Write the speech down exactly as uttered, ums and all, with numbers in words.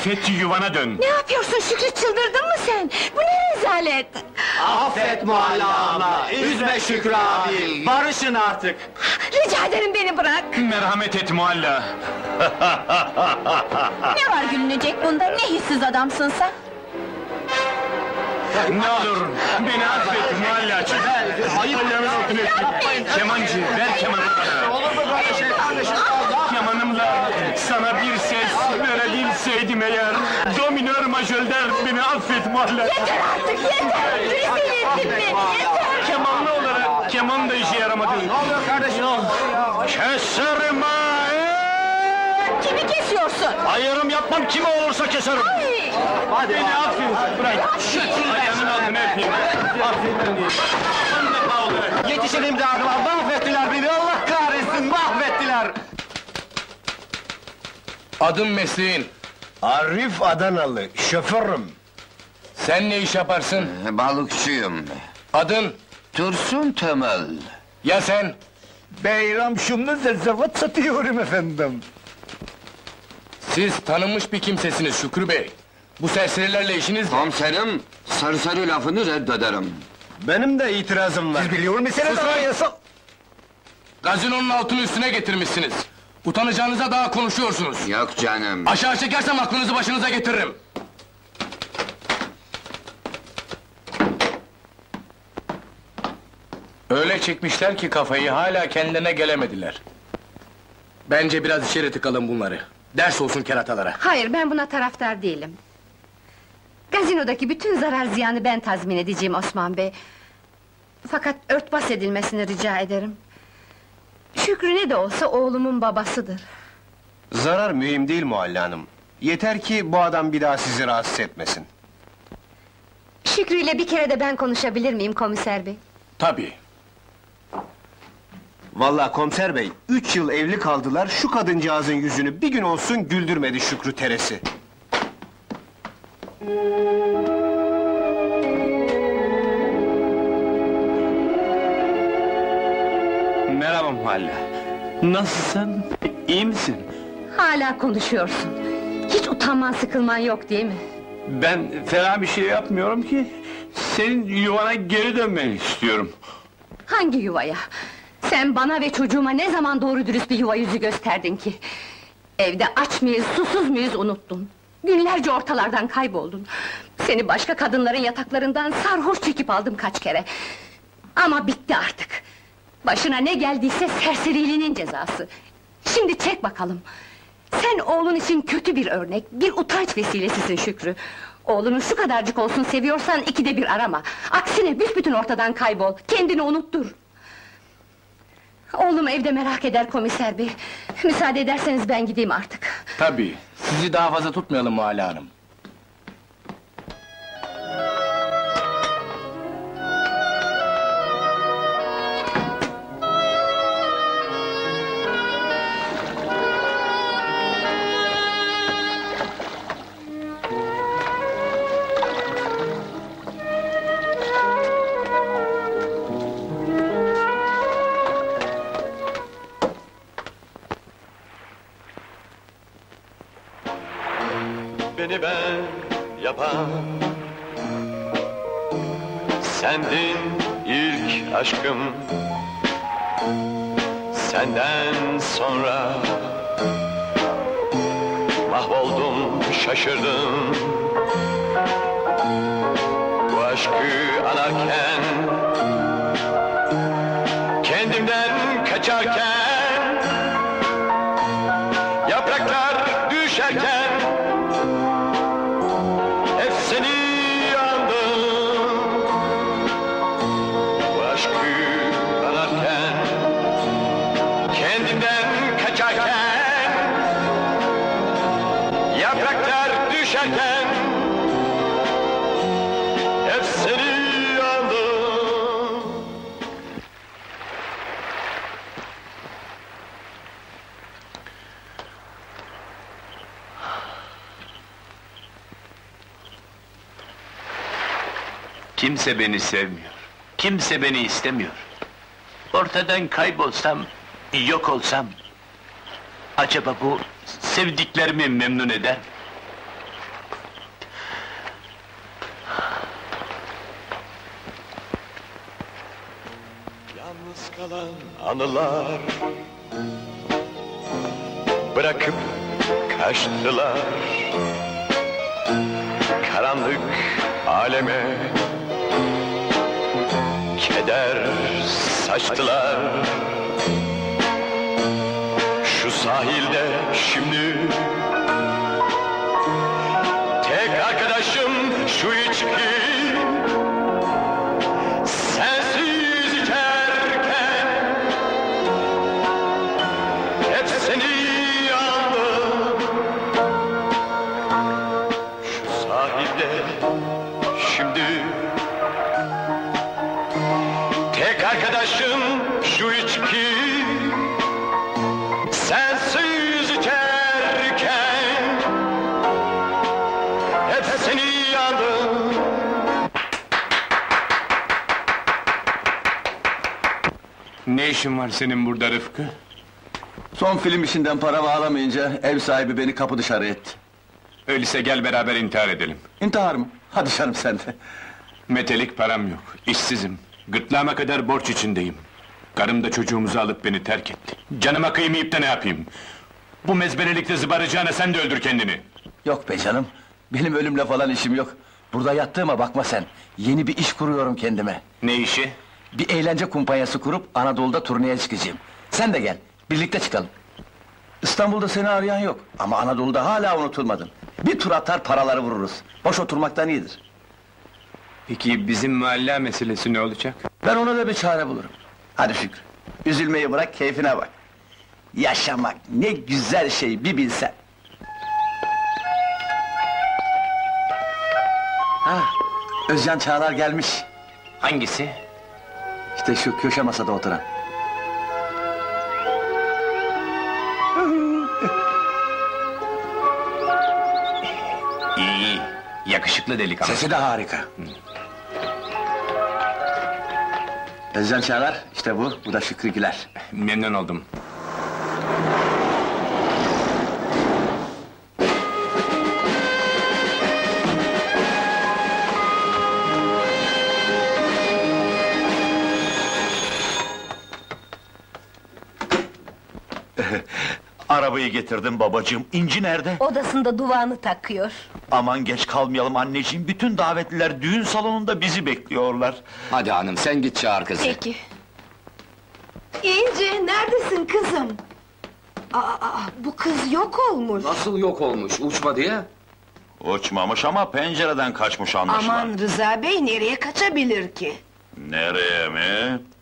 Affet, yuvana dön! Ne yapıyorsun Şükrü, çıldırdın mı sen? Bu ne rezalet! Affet Muhalla abla, üzme Şükrü abi, barışın artık! Rica ederim, beni bırak! Merhamet et Muhalla! Ne var gülünecek bunda, ne hissiz adamsın sen? Ne olur, beni affet Muhallacığım! Ayağımın altına öpeyim! Kemancı, ver kemanı bana! Olur mu böyle şey kardeşim? Kemanımla sana bir ses verebilseydim eğer, dominör majörler, beni affet Muhalla! Yeter artık, yeter! Rezil ettin beni, yeter! Kemanlı olarak, keman da işe yaramadı! Ne oluyor kardeşim? Keserim ha! Kimi kesiyorsun? Ayrım yapmam, kime olursa keserim! Ay! Hadi Beni affet, bırak! Ayağımın altına öpeyim! Affet beni! On defa olarak! Yetişin imdadıma, mahvettiler beni, Allah kahretsin, mahvettiler! Adın mesleğin? Arif Adanalı, şoförüm. Sen ne iş yaparsın? Balıkçıyım. Adın? Dursun Temel. Ya sen? Beyram şumlu zerzevat satıyorum efendim. Siz tanınmış bir kimsesiniz Şükrü Bey. Bu serserilerle işiniz ne? Komiserim, serseri lafını reddederim. Benim de itirazım var. Siz biliyor musunuz Susun! anayasa? Gazinonun altını üstüne getirmişsiniz. Utanacağınıza daha konuşuyorsunuz. Yok canım. Aşağı çekersem aklınızı başınıza getiririm. Öyle çekmişler ki kafayı, hala kendine gelemediler. Bence biraz içeri tıkalım bunları. Ders olsun keratalara. Hayır, ben buna taraftar değilim. Gazinodaki bütün zarar ziyanı ben tazmin edeceğim Osman Bey. Fakat örtbas edilmesini rica ederim. Şükrü ne de olsa oğlumun babasıdır. Zarar mühim değil Muhalle Hanım. Yeter ki bu adam bir daha sizi rahatsız etmesin. Şükrü ile bir kere de ben konuşabilir miyim komiser bey? Tabii. Vallahi komiser bey, üç yıl evli kaldılar, şu kadıncağızın yüzünü bir gün olsun güldürmedi Şükrü teresi. Merhaba Muhalla! Nasılsın? İyi misin? Hala konuşuyorsun. Hiç utanman, sıkılman yok değil mi? Ben fena bir şey yapmıyorum ki! Senin yuvana geri dönmeni istiyorum! Hangi yuvaya? Sen bana ve çocuğuma ne zaman doğru dürüst bir yuva yüzü gösterdin ki? Evde aç mıyız, susuz muyuz unuttun. Günlerce ortalardan kayboldun. Seni başka kadınların yataklarından sarhoş çekip aldım kaç kere. Ama bitti artık. Başına ne geldiyse serseriliğinin cezası. Şimdi çek bakalım. Sen oğlun için kötü bir örnek, bir utanç vesilesisin Şükrü. Oğlunu şu kadarcık olsun seviyorsan ikide bir arama. Aksine büsbütün ortadan kaybol, kendini unuttur. Oğlum evde merak eder komiser bey. Müsaade ederseniz ben gideyim artık. Tabii. Sizi daha fazla tutmayalım Muhalle Hanım. Beni ben yapan sendin ilk aşkım. Senden sonra mahvoldum, şaşırdım. Bu aşkı anarken, kendimden kaçarken, yapraklar düşerken hep seni andım. Bu aşkı anarken, kendimden kaçarken, yapraklar düşerken hep seni andım. Kimse beni sevmiyor, kimse beni istemiyor. Ortadan kaybolsam, yok olsam, acaba bu sevdiklerimi memnun eder mi? Yalnız kalan anılar bırakıp kaçtılar. Karanlık aleme keder saçtılar. Şu sahilde şimdi tek arkadaşım şu içki. Sensiz içerken hep seni aldım. Şu sahilde şimdi tek arkadaşım şu içki. Sensiz içerken hep seni yandım. Ne işin var senin burada Rıfkı? Son film işinden para bağlamayınca ev sahibi beni kapı dışarı etti. Öyleyse gel beraber intihar edelim. İntihar mı? Hadi canım sen de. Metelik param yok, işsizim. Gırtlağıma kadar borç içindeyim. Karım da çocuğumuzu alıp beni terk etti. Canıma kıymayıp da ne yapayım? Bu mezberelikte zıbaracağına sen de öldür kendini. Yok be canım, benim ölümle falan işim yok. Burada yattığıma bakma sen. Yeni bir iş kuruyorum kendime. Ne işi? Bir eğlence kumpanyası kurup Anadolu'da turneye çıkacağım. Sen de gel, birlikte çıkalım. İstanbul'da seni arayan yok ama Anadolu'da hala unutulmadın. Bir tur atar paraları vururuz. Boş oturmaktan iyidir. Peki bizim mahalle meselesi ne olacak? Ben ona da bir çare bulurum. Hadi Şükrü, üzülmeyi bırak, keyfine bak. Yaşamak ne güzel şey, bir bilsen. Ha, Özcan Çağlar gelmiş. Hangisi? İşte şu köşe masada oturan. İyi, iyi. Yakışıklı delikanlı. Sesi de harika. Özcan Çağlar, işte bu, bu da Şükrü Güler. Memnun oldum. Arabayı getirdim babacığım. İnci nerede? Odasında duvağını takıyor. Aman geç kalmayalım anneciğim. Bütün davetliler düğün salonunda bizi bekliyorlar. Hadi hanım sen git çağır kızı. Peki. İnci, neredesin kızım? Aa, aa, bu kız yok olmuş. Nasıl yok olmuş, uçmadı ya? Uçmamış ama pencereden kaçmış anlaşılan. Aman Rıza bey, nereye kaçabilir ki? Nereye mi?